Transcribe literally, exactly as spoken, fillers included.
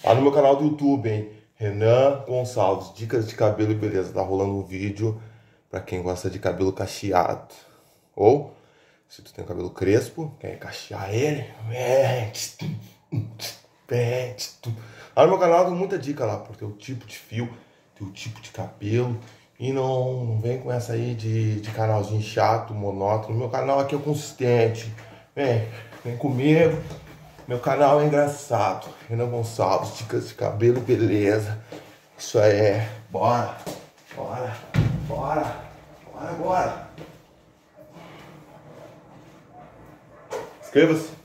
Lá no meu canal do YouTube, hein? Renan Gonçalves, dicas de cabelo e beleza. Tá rolando um vídeo pra quem gosta de cabelo cacheado. Ou, se tu tem cabelo crespo, quer cachear ele, lá no meu canal tem muita dica lá pro teu tipo de fio, teu tipo de cabelo. E não, não vem com essa aí de, de canalzinho chato, monótono. Meu canal aqui é consistente. Vem, vem comigo. Meu canal é engraçado. Renan Gonçalves, dicas de cabelo e beleza. Isso aí é. Bora, bora, bora, bora, bora. Inscreva-se.